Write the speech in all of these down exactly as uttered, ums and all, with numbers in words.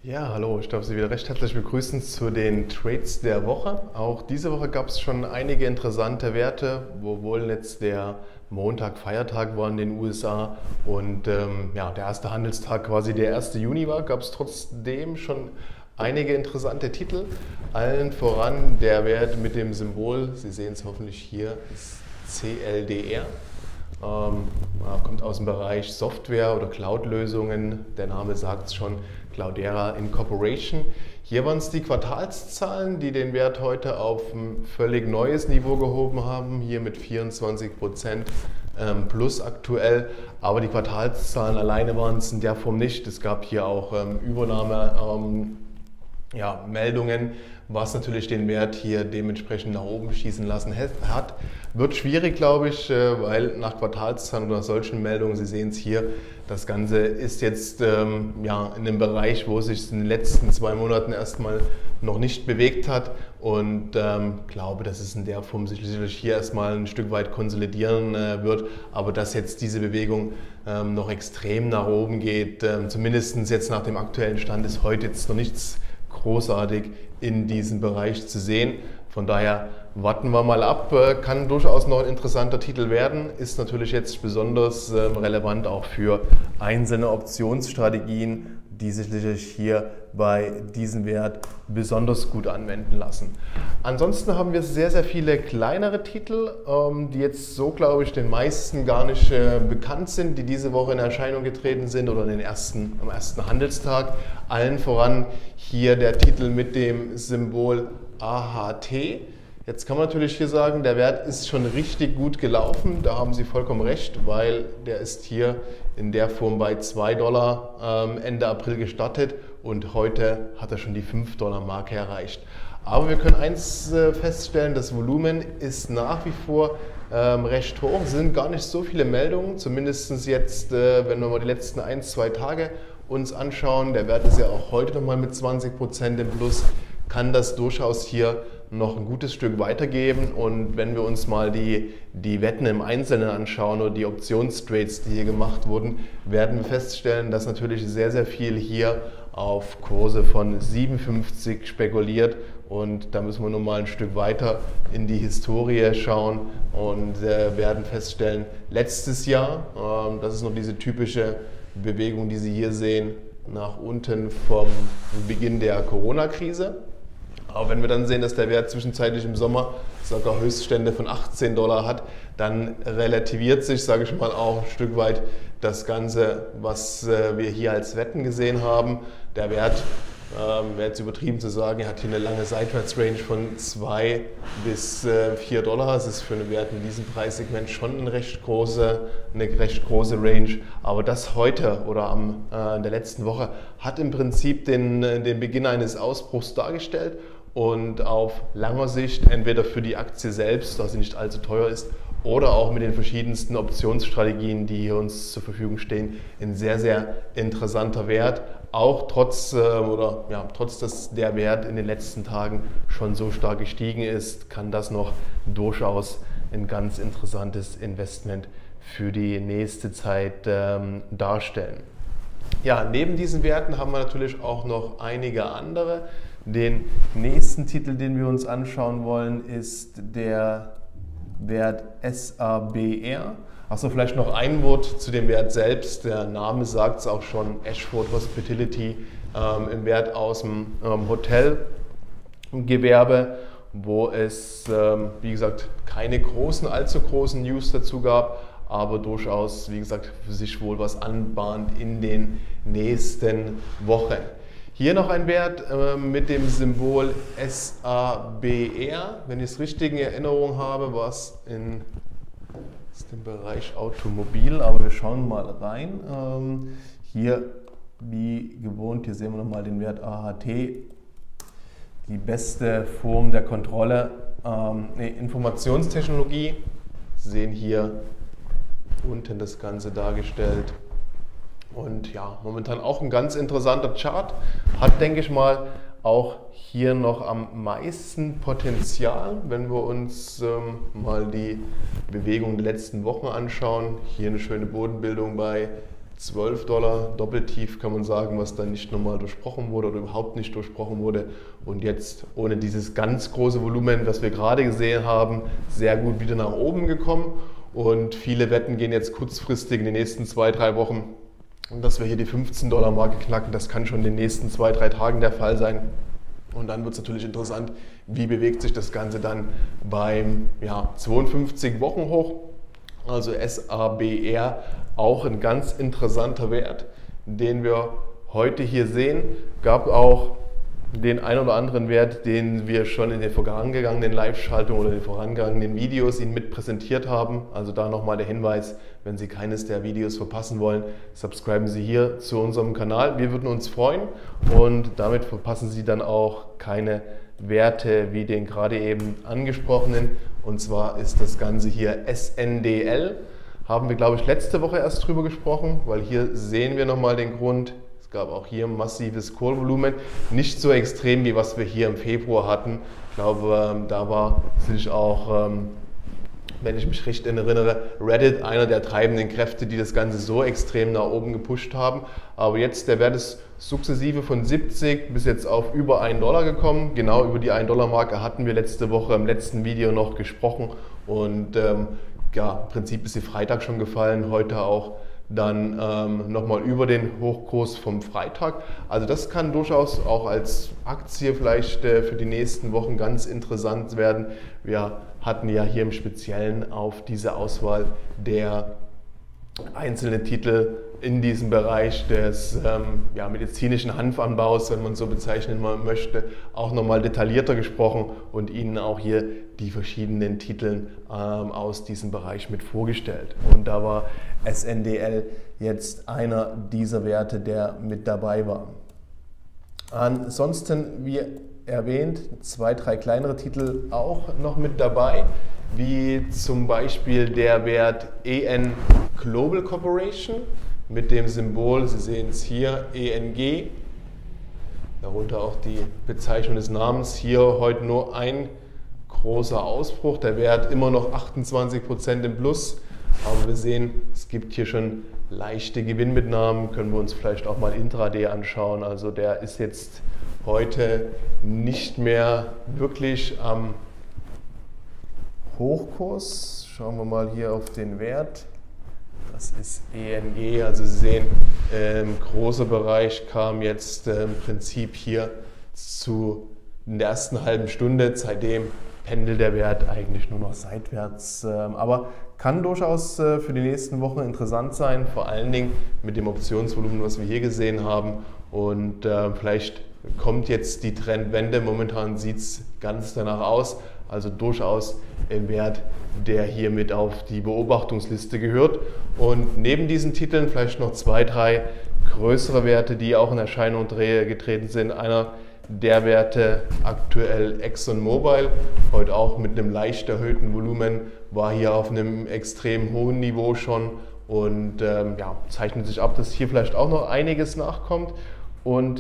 Ja, hallo, ich darf Sie wieder recht herzlich begrüßen zu den Trades der Woche. Auch diese Woche gab es schon einige interessante Werte, obwohl jetzt der Montag Feiertag war in den U S A und ähm, ja, der erste Handelstag quasi der erste Juni war, gab es trotzdem schon einige interessante Titel. Allen voran der Wert mit dem Symbol, Sie sehen es hoffentlich hier, ist C L D R. Ähm, kommt aus dem Bereich Software oder Cloud-Lösungen. Der Name sagt es schon, Cloudera Incorporation. Hier waren es die Quartalszahlen, die den Wert heute auf ein völlig neues Niveau gehoben haben, hier mit vierundzwanzig Prozent ähm, plus aktuell. Aber die Quartalszahlen alleine waren es in der Form nicht. Es gab hier auch ähm, Übernahme. Ähm, Ja, Meldungen, was natürlich den Wert hier dementsprechend nach oben schießen lassen hat. Wird schwierig, glaube ich, weil nach Quartalszahlen oder solchen Meldungen, Sie sehen es hier, das Ganze ist jetzt ähm, ja, in einem Bereich, wo es sich in den letzten zwei Monaten erstmal noch nicht bewegt hat und ähm, glaube, dass es in der Form sicherlich hier erstmal ein Stück weit konsolidieren äh, wird, aber dass jetzt diese Bewegung ähm, noch extrem nach oben geht, ähm, zumindest jetzt nach dem aktuellen Stand ist heute jetzt noch nichts großartig in diesem Bereich zu sehen. Von daher warten wir mal ab, kann durchaus noch ein interessanter Titel werden, ist natürlich jetzt besonders relevant auch für einzelne Optionsstrategien, die sich sicherlich hier bei diesem Wert besonders gut anwenden lassen. Ansonsten haben wir sehr, sehr viele kleinere Titel, die jetzt so, glaube ich, den meisten gar nicht bekannt sind, die diese Woche in Erscheinung getreten sind oder den ersten, am ersten Handelstag. Allen voran hier der Titel mit dem Symbol A H T. Jetzt kann man natürlich hier sagen, der Wert ist schon richtig gut gelaufen. Da haben Sie vollkommen recht, weil der ist hier in der Form bei zwei Dollar ähm, Ende April gestartet und heute hat er schon die fünf Dollar Marke erreicht. Aber wir können eins äh, feststellen, das Volumen ist nach wie vor ähm, recht hoch. Es sind gar nicht so viele Meldungen, zumindest jetzt, äh, wenn wir mal die letzten ein, zwei Tage uns anschauen. Der Wert ist ja auch heute nochmal mit zwanzig Prozent im Plus, kann das durchaus hier noch ein gutes Stück weitergeben. Und wenn wir uns mal die, die Wetten im Einzelnen anschauen oder die Optionstrades, die hier gemacht wurden, werden wir feststellen, dass natürlich sehr, sehr viel hier auf Kurse von siebenundfünfzig spekuliert. Und da müssen wir nun mal ein Stück weiter in die Historie schauen und äh, werden feststellen, letztes Jahr, äh, das ist noch diese typische Bewegung, die Sie hier sehen, nach unten vom Beginn der Corona-Krise. Aber wenn wir dann sehen, dass der Wert zwischenzeitlich im Sommer sogar Höchststände von achtzehn Dollar hat, dann relativiert sich, sage ich mal, auch ein Stück weit das Ganze, was wir hier als Wetten gesehen haben. Der Wert, ähm, wäre jetzt übertrieben zu sagen, er hat hier eine lange Seitwärtsrange von zwei bis vier Dollar. Das ist für einen Wert in diesem Preissegment schon eine recht große, eine recht große Range. Aber das heute oder am, äh, in der letzten Woche hat im Prinzip den, den Beginn eines Ausbruchs dargestellt. Und auf langer Sicht entweder für die Aktie selbst, da sie nicht allzu teuer ist, oder auch mit den verschiedensten Optionsstrategien, die hier uns zur Verfügung stehen, ein sehr, sehr interessanter Wert. Auch trotz, äh, oder, ja, trotz, dass der Wert in den letzten Tagen schon so stark gestiegen ist, kann das noch durchaus ein ganz interessantes Investment für die nächste Zeit ähm, darstellen. Ja, neben diesen Werten haben wir natürlich auch noch einige andere. Den nächsten Titel, den wir uns anschauen wollen, ist der Wert S A B R. Achso, vielleicht noch ein Wort zu dem Wert selbst. Der Name sagt es auch schon, Ashford Hospitality, ähm, im Wert aus dem ähm, Hotelgewerbe, wo es, ähm, wie gesagt, keine großen, allzu großen News dazu gab, aber durchaus, wie gesagt, für sich wohl was anbahnt in den nächsten Wochen. Hier noch ein Wert äh, mit dem Symbol S A B R. Wenn ich es richtig in Erinnerung habe, war es in dem Bereich Automobil, aber wir schauen mal rein. Ähm, hier, wie gewohnt, hier sehen wir nochmal den Wert A H T. Die beste Form der Kontrolle, ähm, nee, Informationstechnologie. Sie sehen hier unten das Ganze dargestellt. Und ja, momentan auch ein ganz interessanter Chart. Hat, denke ich mal, auch hier noch am meisten Potenzial, wenn wir uns ähm, mal die Bewegung der letzten Wochen anschauen. Hier eine schöne Bodenbildung bei zwölf Dollar, doppeltief kann man sagen, was dann nicht normal durchbrochen wurde oder überhaupt nicht durchbrochen wurde. Und jetzt ohne dieses ganz große Volumen, was wir gerade gesehen haben, sehr gut wieder nach oben gekommen. Und viele Wetten gehen jetzt kurzfristig in den nächsten zwei, drei Wochen, dass wir hier die fünfzehn Dollar Marke knacken. Das kann schon in den nächsten zwei, drei Tagen der Fall sein. Und dann wird es natürlich interessant, wie bewegt sich das Ganze dann beim ja, zweiundfünfzig Wochen hoch. Also S A B R, auch ein ganz interessanter Wert, den wir heute hier sehen. Gab auch den ein oder anderen Wert, den wir schon in den vorangegangenen Live-Schaltungen oder den vorangegangenen Videos Ihnen mit präsentiert haben. Also da nochmal der Hinweis, wenn Sie keines der Videos verpassen wollen, subscriben Sie hier zu unserem Kanal. Wir würden uns freuen und damit verpassen Sie dann auch keine Werte wie den gerade eben angesprochenen. Und zwar ist das Ganze hier S N D L. Haben wir, glaube ich, letzte Woche erst drüber gesprochen, weil hier sehen wir nochmal den Grund. Es gab auch hier massives Call-Volumen, nicht so extrem wie was wir hier im Februar hatten. Ich glaube, da war sicherlich auch, wenn ich mich richtig erinnere, Reddit einer der treibenden Kräfte, die das Ganze so extrem nach oben gepusht haben. Aber jetzt, der Wert ist sukzessive von siebzig bis jetzt auf über einen Dollar gekommen. Genau über die ein Dollar Marke hatten wir letzte Woche im letzten Video noch gesprochen. Und ähm, ja, im Prinzip ist sie Freitag schon gefallen, heute auch dann ähm, nochmal über den Hochkurs vom Freitag. Also das kann durchaus auch als Aktie vielleicht äh, für die nächsten Wochen ganz interessant werden. Wir hatten ja hier im Speziellen auf diese Auswahl der einzelnen Titel in diesem Bereich des ähm, ja, medizinischen Hanfanbaus, wenn man so bezeichnen möchte, auch nochmal detaillierter gesprochen und Ihnen auch hier die verschiedenen Titel ähm, aus diesem Bereich mit vorgestellt. Und da war S N D L jetzt einer dieser Werte, der mit dabei war. Ansonsten, wie erwähnt, zwei, drei kleinere Titel auch noch mit dabei, wie zum Beispiel der Wert E N Global Corporation mit dem Symbol, Sie sehen es hier, E N G, darunter auch die Bezeichnung des Namens. Hier heute nur ein großer Ausbruch, der Wert immer noch achtundzwanzig Prozent im Plus, aber wir sehen, es gibt hier schon leichte Gewinnmitnahmen, können wir uns vielleicht auch mal intraday anschauen. Also der ist jetzt heute nicht mehr wirklich am Hochkurs. Schauen wir mal hier auf den Wert. Das ist E N G, also Sie sehen, ähm, großer Bereich kam jetzt äh, im Prinzip hier zu in der ersten halben Stunde. Seitdem pendelt der Wert eigentlich nur noch seitwärts, ähm, aber kann durchaus äh, für die nächsten Wochen interessant sein, vor allen Dingen mit dem Optionsvolumen, was wir hier gesehen haben. Und äh, vielleicht kommt jetzt die Trendwende. Momentan sieht es ganz danach aus. Also durchaus ein Wert, der hier mit auf die Beobachtungsliste gehört. Und neben diesen Titeln vielleicht noch zwei, drei größere Werte, die auch in Erscheinung getreten sind. Einer der Werte aktuell ExxonMobil, heute auch mit einem leicht erhöhten Volumen, war hier auf einem extrem hohen Niveau schon und ähm, ja, zeichnet sich ab, dass hier vielleicht auch noch einiges nachkommt. Und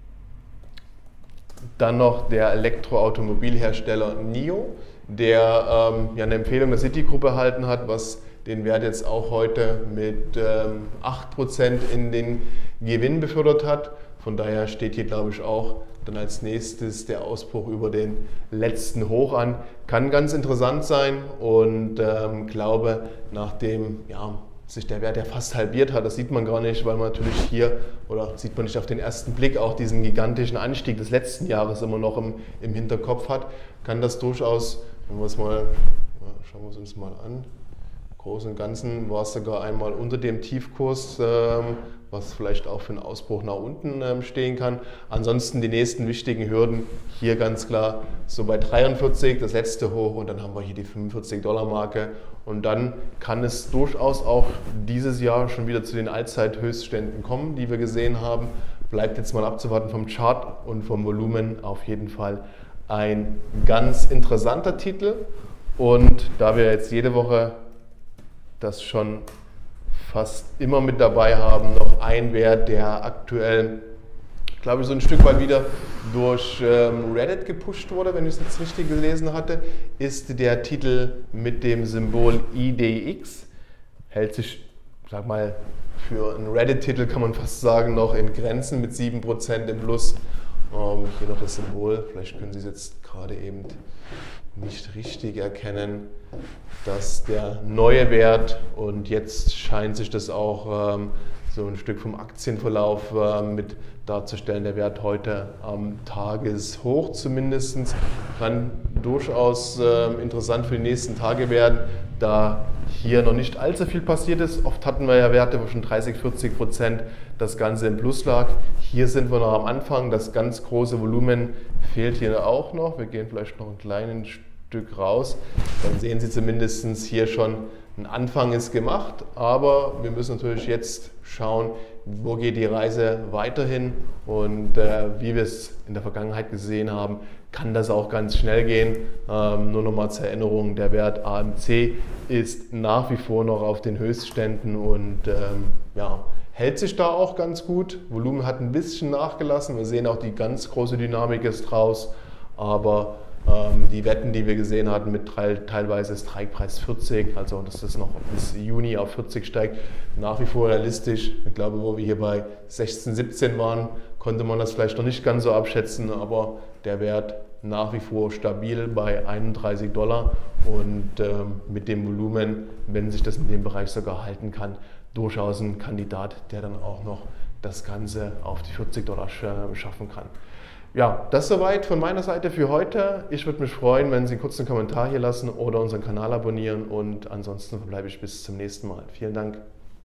dann noch der Elektroautomobilhersteller N I O, der ähm, ja eine Empfehlung der Citigroup erhalten hat, was den Wert jetzt auch heute mit ähm, acht Prozent in den Gewinn befördert hat. Von daher steht hier, glaube ich, auch dann als nächstes der Ausbruch über den letzten Hoch an. Kann ganz interessant sein und ähm, glaube, nachdem ja, sich der Wert ja fast halbiert hat, das sieht man gar nicht, weil man natürlich hier, oder sieht man nicht auf den ersten Blick, auch diesen gigantischen Anstieg des letzten Jahres immer noch im, im Hinterkopf hat, kann das durchaus, wenn wir es mal, ja, schauen wir es uns mal an, im Großen und Ganzen war es sogar einmal unter dem Tiefkurs, ähm, was vielleicht auch für einen Ausbruch nach unten ähm, stehen kann. Ansonsten die nächsten wichtigen Hürden hier ganz klar so bei dreiundvierzig, das letzte Hoch, und dann haben wir hier die fünfundvierzig Dollar Marke. Und dann kann es durchaus auch dieses Jahr schon wieder zu den Allzeithöchstständen kommen, die wir gesehen haben. Bleibt jetzt mal abzuwarten vom Chart und vom Volumen. Auf jeden Fall ein ganz interessanter Titel. Und da wir jetzt jede Woche das schon fast immer mit dabei haben, noch ein Wert, der aktuell, glaube ich, so ein Stück weit wieder durch ähm, Reddit gepusht wurde, wenn ich es jetzt richtig gelesen hatte, ist der Titel mit dem Symbol I D X. Hält sich, sag mal, für einen Reddit-Titel kann man fast sagen, noch in Grenzen mit sieben Prozent im Plus. Ähm, hier noch das Symbol, vielleicht können Sie es jetzt gerade eben nicht richtig erkennen, dass der neue Wert, und jetzt scheint sich das auch ähm, so ein Stück vom Aktienverlauf äh, mit darzustellen, der Wert heute am Tageshoch zumindest, kann durchaus äh, interessant für die nächsten Tage werden, da hier noch nicht allzu viel passiert ist. Oft hatten wir ja Werte, wo schon dreißig, vierzig Prozent das Ganze im Plus lag. Hier sind wir noch am Anfang, das ganz große Volumen fehlt hier auch noch. Wir gehen vielleicht noch ein kleines Stück raus, dann sehen Sie zumindest hier schon, ein Anfang ist gemacht, aber wir müssen natürlich jetzt schauen, wo geht die Reise weiterhin, und äh, wie wir es in der Vergangenheit gesehen haben, kann das auch ganz schnell gehen. Ähm, nur nochmal zur Erinnerung, der Wert A M C ist nach wie vor noch auf den Höchstständen und ähm, ja, hält sich da auch ganz gut. Volumen hat ein bisschen nachgelassen, wir sehen auch, die ganz große Dynamik ist draus, aber ähm, die Wetten, die wir gesehen hatten, mit teilweise Strikepreis vierzig, also dass das noch bis Juni auf vierzig steigt, nach wie vor realistisch. Ich glaube, wo wir hier bei sechzehn, siebzehn waren, konnte man das vielleicht noch nicht ganz so abschätzen, aber der Wert nach wie vor stabil bei einunddreißig Dollar und ähm, mit dem Volumen, wenn sich das in dem Bereich sogar halten kann, durchaus ein Kandidat, der dann auch noch das Ganze auf die vierzig Dollar schaffen kann. Ja, das soweit von meiner Seite für heute. Ich würde mich freuen, wenn Sie einen kurzen Kommentar hier lassen oder unseren Kanal abonnieren, und ansonsten verbleibe ich bis zum nächsten Mal. Vielen Dank.